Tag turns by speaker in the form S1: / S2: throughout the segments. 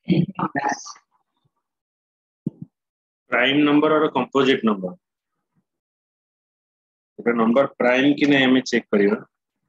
S1: Prime number और composite number गोटे number prime कि नहीं हमें चेक करिया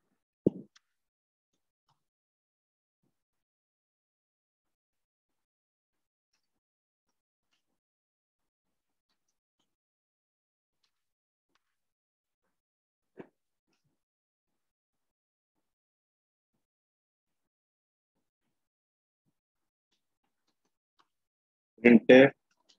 S1: printf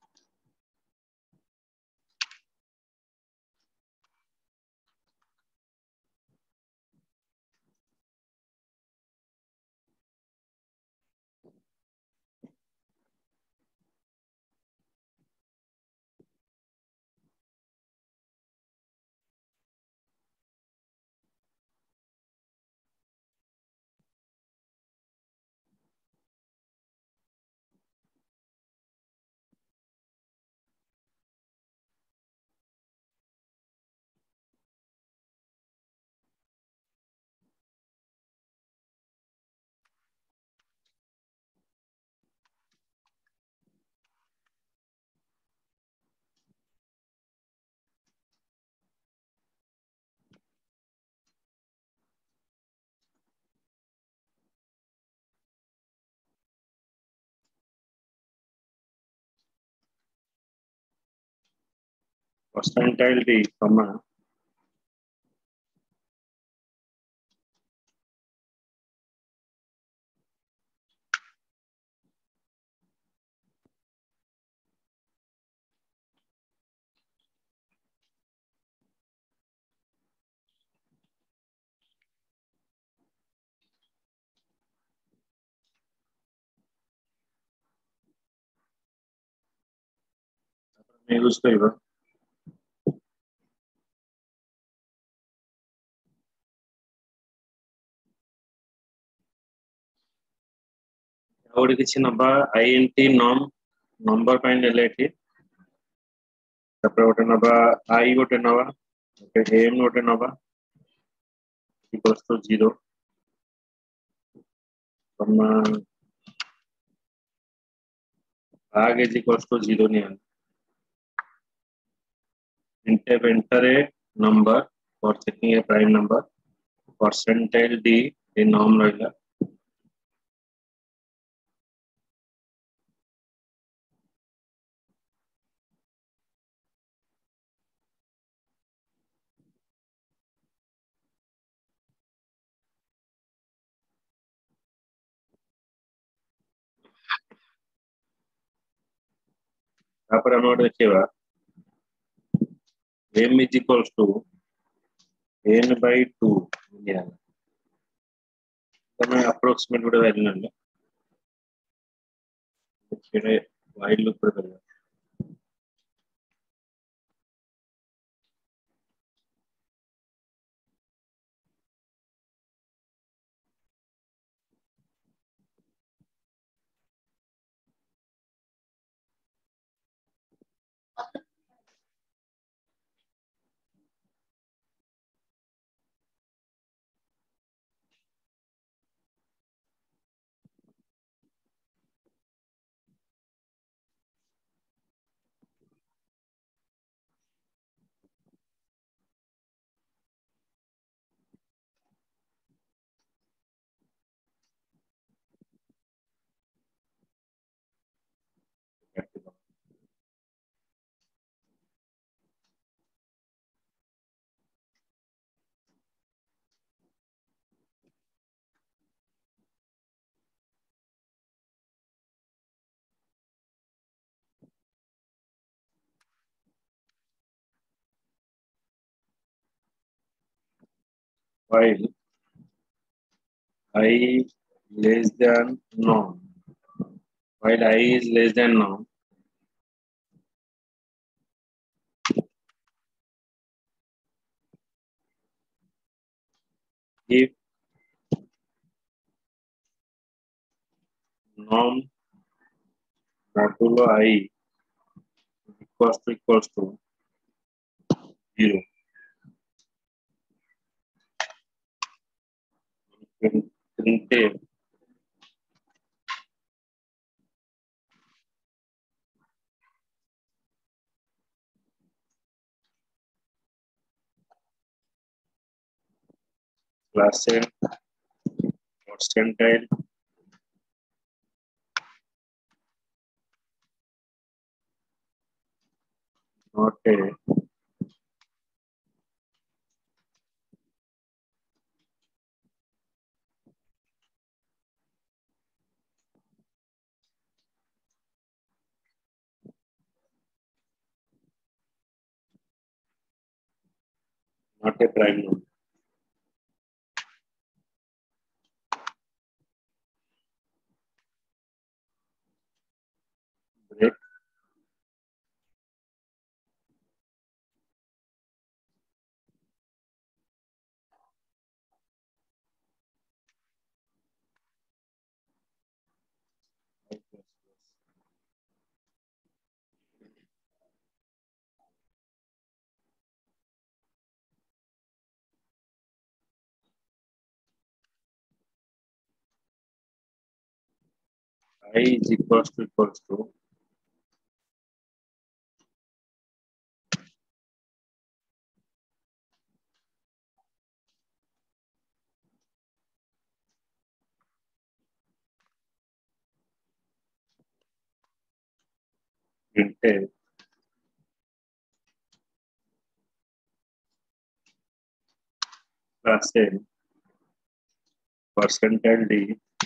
S1: percentile d comma use करिबा और किसी नंबर int num नंबर पाइन ले एठी तपर गोटे नबा I गोटे नबा गोटे m गोटे नबा equals to 0 comma bag is equals to 0 निया printf enter a number for checking a prime number percentile d a num रहला तापर हम देखिबा m is equals to n by 2 निया तमे approximate गोटे वैल्यू नले सेटे while loop पर करबा while I less than none while I is less than none if num modulo I equals to 0 printf percent percentile not a prime number. Break. I is equals to int a plus a percentile d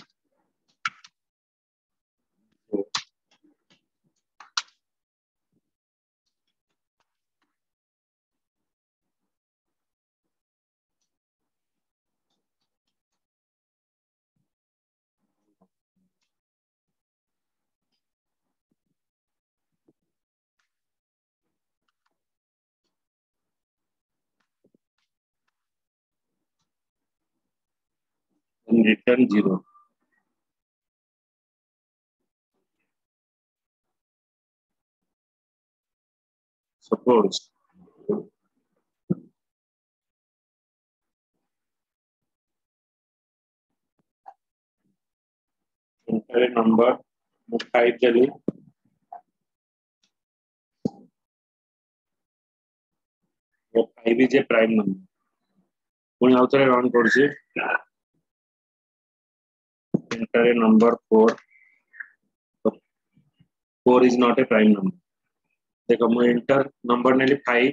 S1: and return 0. Suppose entire number 5 Delhi 5 is a prime number. पुणी आउथरे run करछि entire number 4. So 4 is not a prime number. देखो मु enter number Nelly 5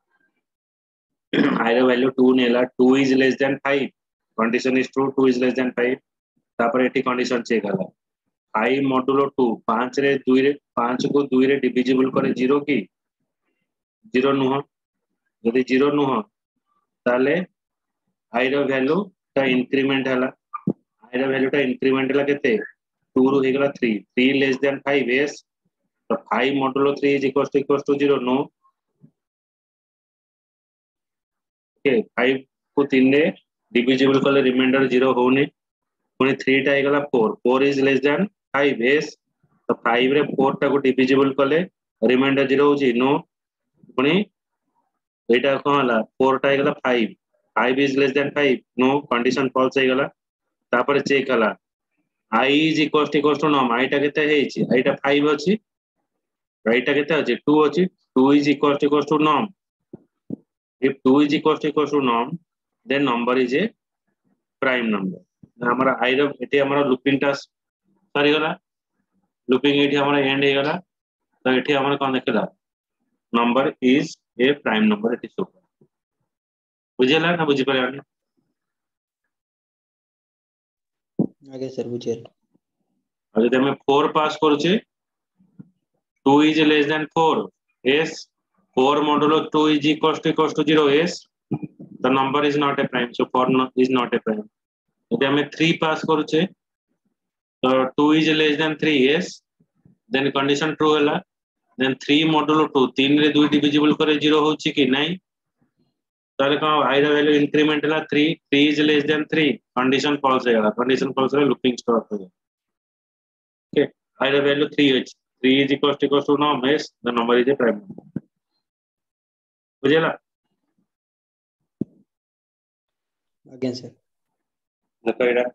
S1: I ର value 2 नेला 2 is less than 5 condition is true 2 is less than 5 तापर एठी condition check हला 5 मॉडुलो 2 5 रे 2 रे 5 को 2 रे डिविजिबल करे 0 की 0 नुह यदि 0 नुह ताले I रो वैल्यू ता इंक्रीमेंट हला I रो वैल्यू ता इंक्रीमेंट हला केते 2 रो हेगला 3 3 लेस देन 5 yes तो 5 modulo 3 is equals to 0 no okay 5 को 3 रे डिविजिबल कले रिमाइंडर 0 होने पुणी 3 टा हेगला 4 4 is less than 5 yes तो 5 रे 4 टा को डिविजिबल कले रिमाइंडर 0 होची नो पुणी एटा कोन हला 4 टा हेगला 5 5 is less than 5 no condition false हेगला तापर चेक हला I is equals to norm I टा केते हेची I टा 5 अछि I टा केते अछि 2 अछि 2 is equals to norm if 2 is equals to norm then number is a prime number हमरा I रो एटी हमरा लूपिंग टा सरी गला लूपिंग एटी हमरा एंड हे गला तो एटी हमरा कोन देखला number is a prime number एटी शो बुझिला ना बुझि पारे
S2: आगे सर बुझियल
S1: और जब मैं 4 पास करू छी 2 is less than 4 yes 4 modulo 2 is equals to 0 yes the number is not a prime so 4 is not a prime जब मैं 3 पास करू छी तो 2 is less than 3 yes then condition true हला then 3 modulo 2 3 रे 2 डिविजिबल करे 0 होची कि नहीं ताले का I ର value increment हला 3 3 is less than 3 condition false हेगला condition false रे looping stop हो okay I ର value 3 अछि 3 is equals to norm yes the number is a prime number बुझिला
S2: आगे सर
S1: देखो एटा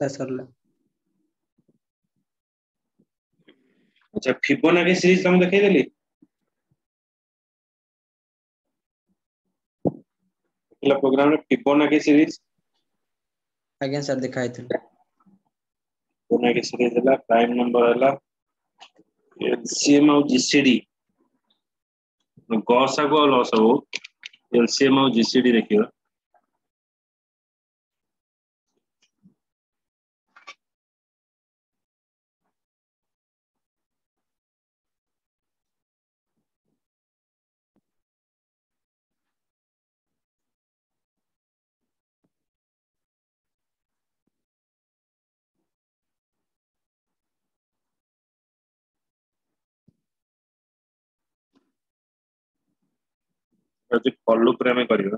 S2: सर सरला
S1: अच्छा फिबोनाची सीरीज तुम देखै देली पिछला प्रोग्राम रे फिबोनाची सीरीज
S2: आज्ञा सर दिखाई थे
S1: फिबोनाची सीरीज हला प्राइम नंबर हला एलसीएम और जीसीडी गसागु और लसागु एलसीएम और जीसीडी देखियो जो कॉल पर हमें करियो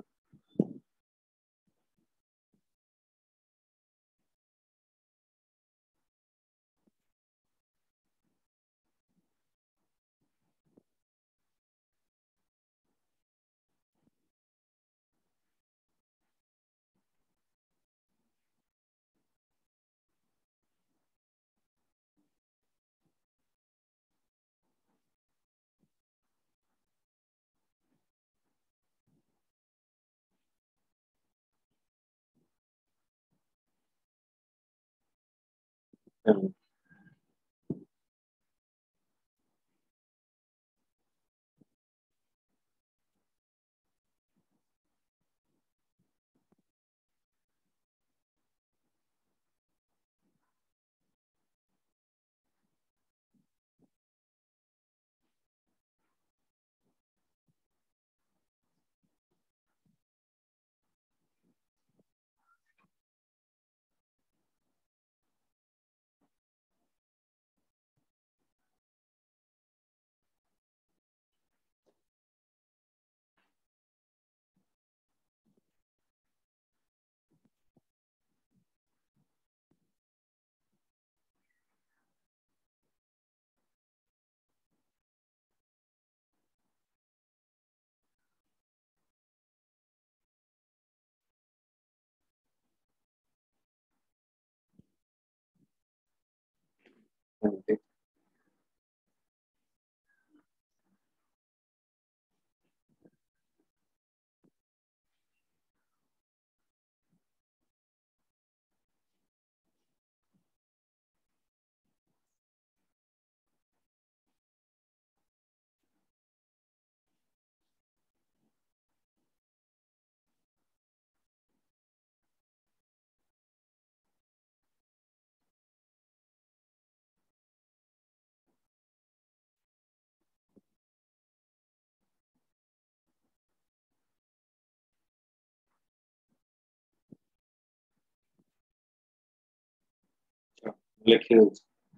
S1: लिखी दो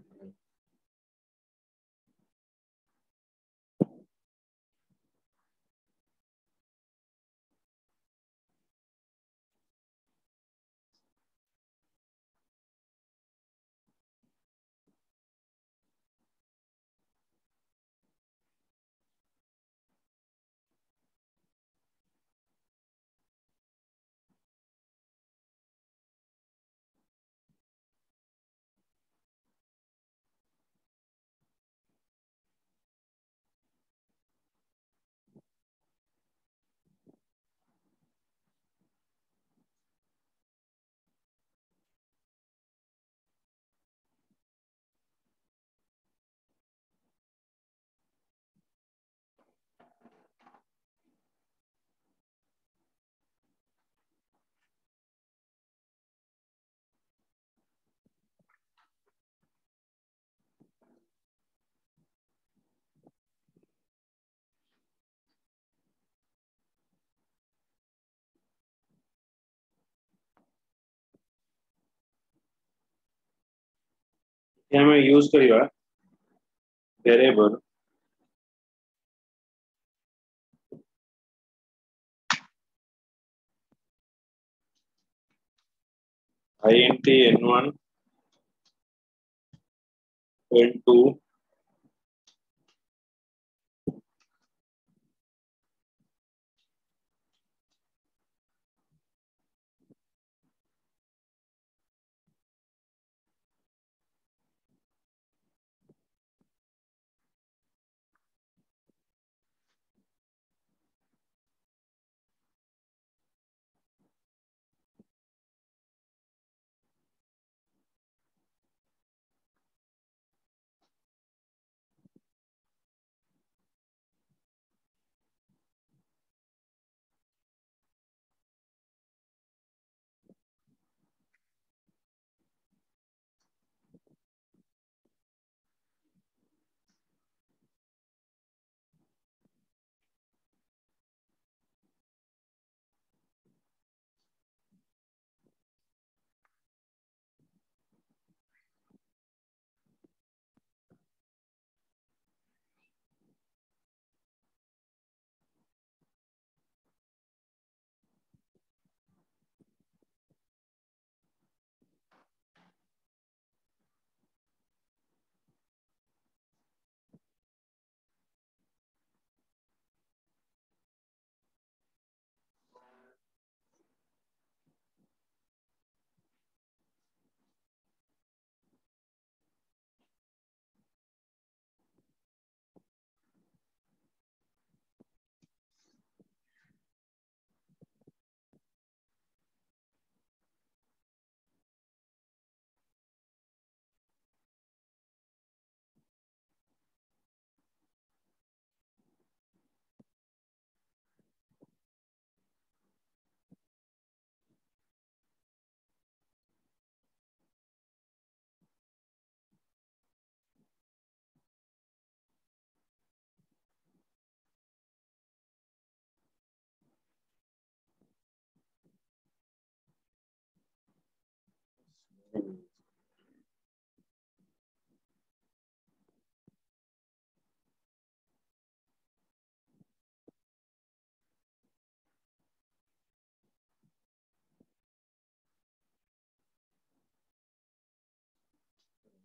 S1: हमें use करिवा variable int n1 n2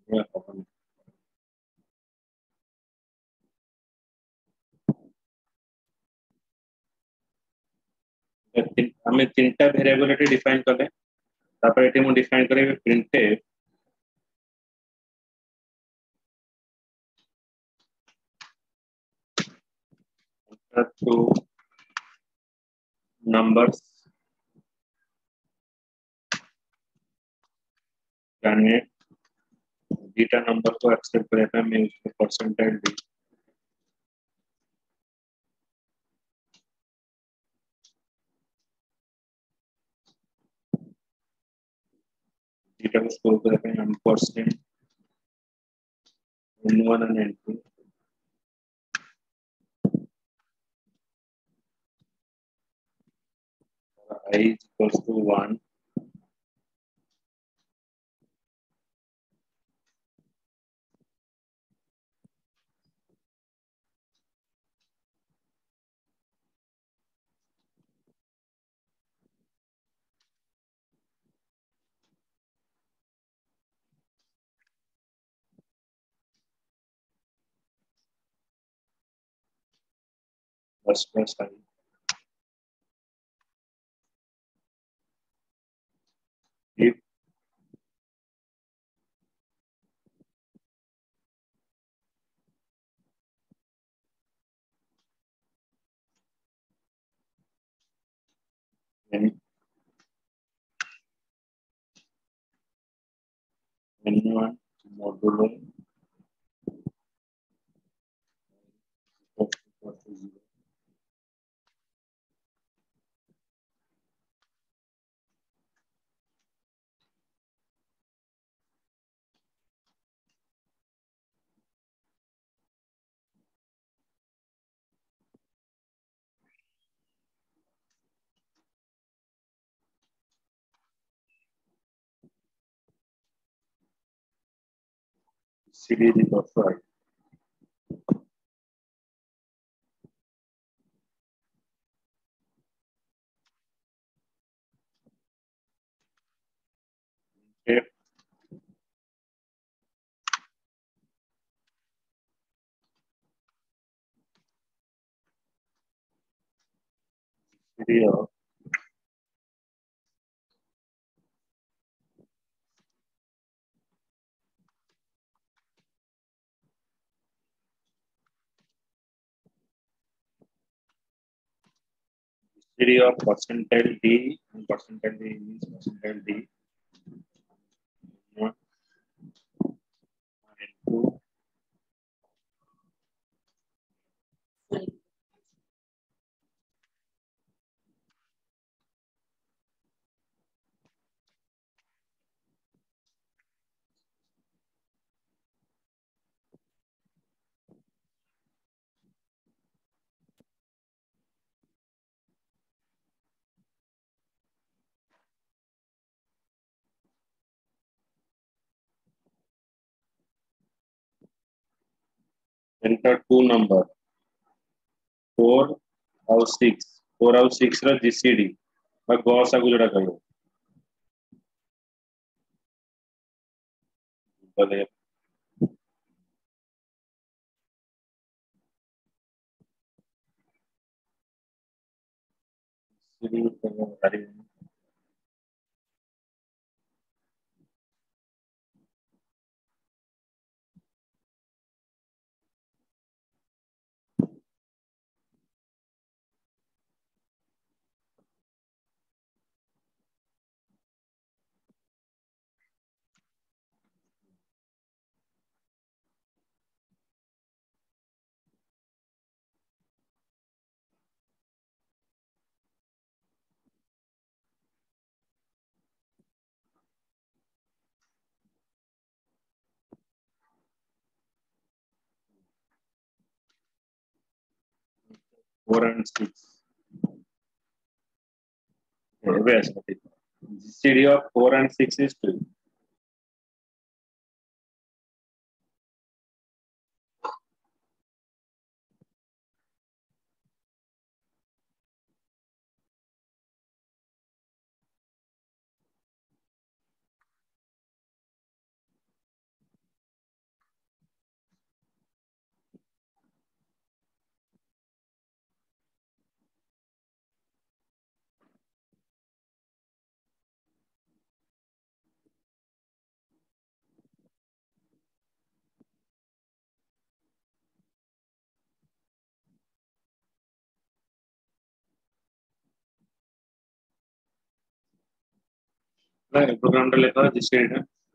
S1: आम तीन टा वेरिएबल डिफाइन कले डिफाइन करेंगे प्रिंटफ टू नंबर्स यानी बीटा नंबर को एक्सेप्ट करेगा मैं उसको परसेंटाइल डी बीटा को स्टोर करेगा हम percent n1 and n2 I is equals to 1 plus I if n1 modulo equals to 0 CD is equals to I if CD of CD of percentile D and percentile D means percentile D 1 and 2 enter two number 4 और 6 4 और 6 रा GCD बा Gauss आगु जोड़ा करो बोले GCD को करी 4 and 6 yes GCD of 4 and 6 is 2 program लिखा जिससे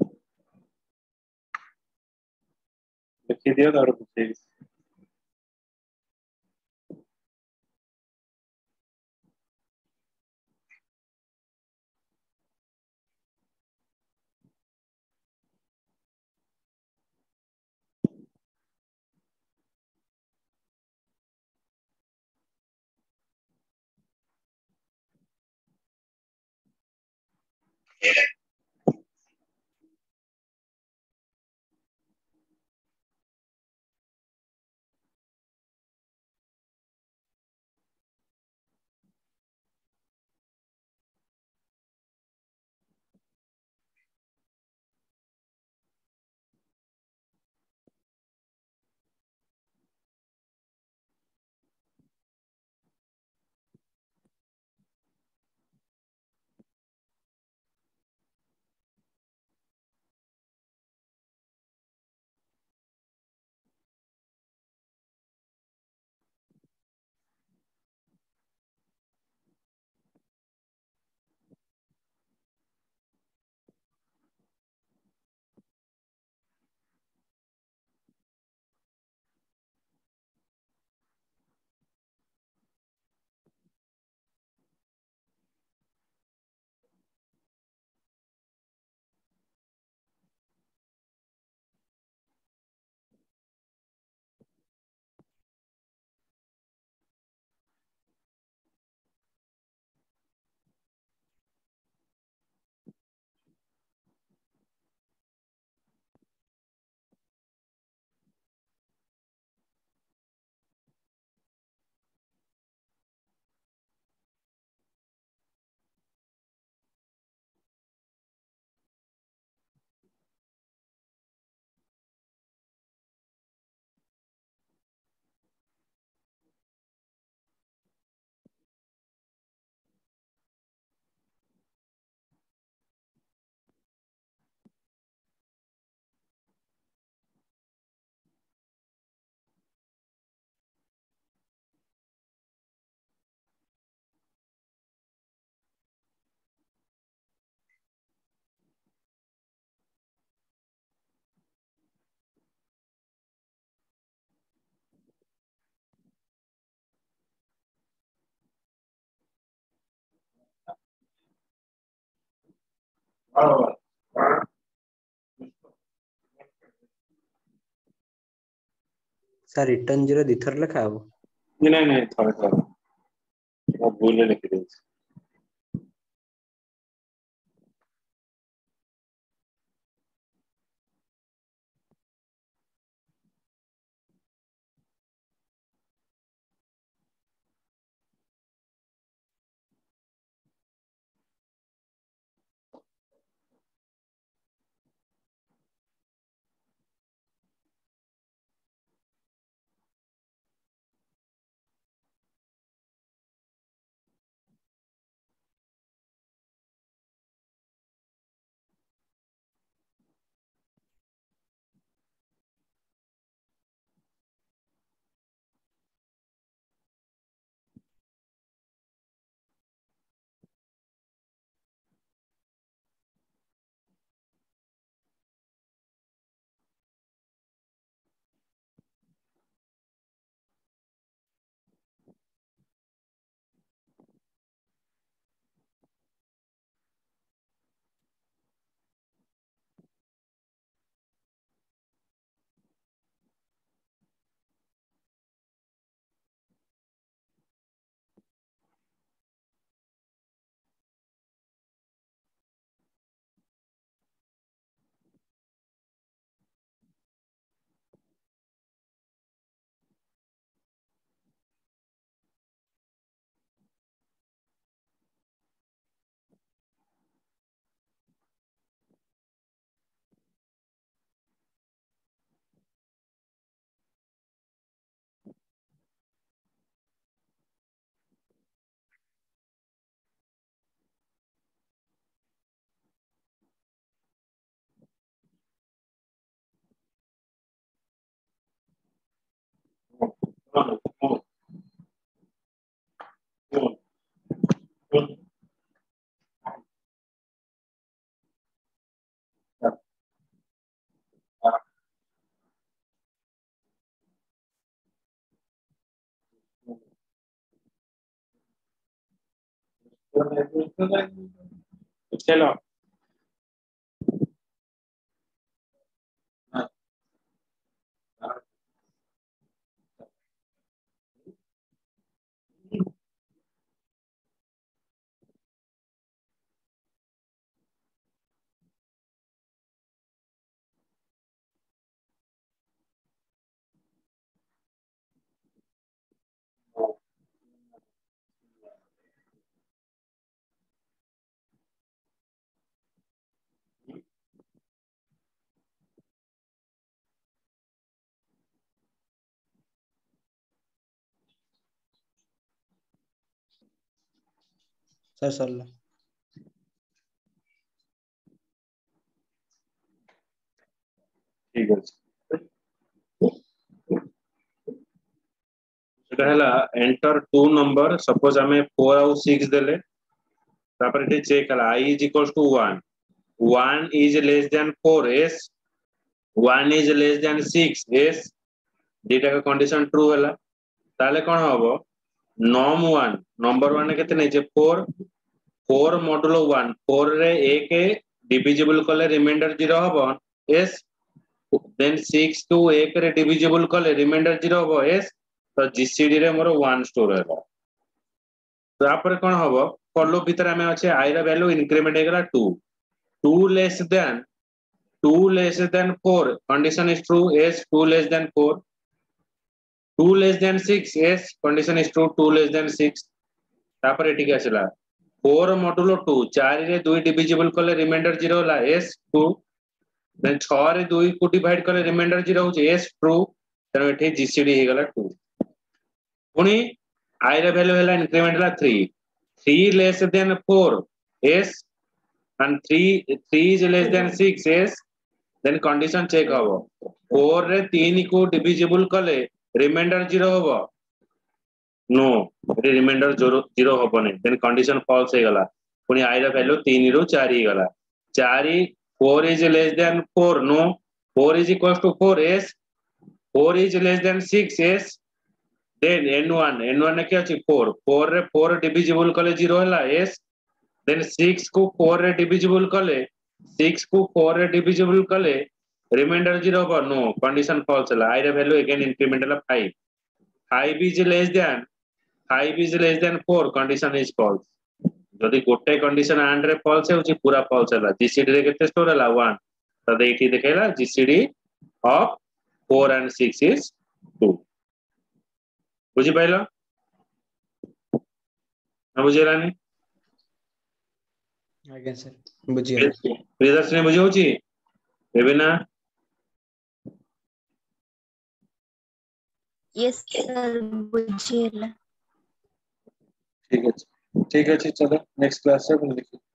S1: लिखी दिया तार पूछे
S2: सर रिटर्न 0 दिथर लेखा हबो
S1: नहीं नहीं थोड़ा थोड़ा वो भूल लिख दी चलो
S2: सर सरला
S1: ठीक है सेटा हला एंटर टू नंबर सपोज हमें 4 और 6 देले तापर एठी चेक हला I is equals to 1 1 is less than 4 yes 1 is less than 6 yes दीटा का कंडीशन ट्रू हला ताले कोन हबो नॉम 1 नंबर 1 केते नै जे 4 4 मॉडुलो 1 4 रे 1 डिविजिबल कले रिमाइंडर 0 हबो yes then 6 to 1 रे डिविजिबल कले रिमाइंडर 0 हबो yes तो जीसीडी रे मोर 1 स्टोर हला तापर कोन हबो फॉर लूप भीतर हमें अच्छे I रा वैल्यू इंक्रीमेंट हेगला 2 2 less than 4 condition is true yes 2 less than 4 2 less than 6 yes condition is true 2 less than 6 तापर एठी के आसला 4 मॉडुलो 2 4 रे 2 डिविजिबल कले रिमाइंडर 0 होला yes 2 देन 6 रे 2 को डिवाइड कले रिमाइंडर 0 होचे yes ट्रू तनो एठी जीसीडी हेगला 2 पुनी I रा वैल्यू हला इंक्रीमेंट हला 3 3 less than 4 yes and 3 is less than 6 yes then condition check हबो 4 रे 3 को डिविजिबल कले रिमाइंडर 0 हबो नो रे रिमाइंडर 0 हबो नै then condition false हे गला पुनी I रा वैल्यू 3 रो 4 हे गला 4 4 is less than 4 no 4 is equals to 4 yes 4 is less than 6 yes then n1 क्या अछि 4 4 रे 4 डिविजिबल कले 0 हला yes then 6 को 4 रे डिविजिबल कले 6 को 4 रे डिविजिबल कले रिमाइंडर 0 हबो नो कंडीशन फॉल्स हला I रा वैल्यू अगेन इंक्रीमेंट हला 5 5 is less than 4 condition is false जदि गोटे कंडीशन एंड रे फॉल्स होची पूरा फॉल्स हला जीसीडी रे केते स्टोर हला 1 त देठी देखेला जीसीडी ऑफ 4 and 6 is 2 बुझी पाइलो ना बुझेलानी
S2: आज्ञा सर बुझिया
S1: प्रियदर्शनी बुझी होची एबे ना
S3: यस सर बुझिएला
S1: ठीक है चलो नेक्स्ट क्लास से अपन देखिए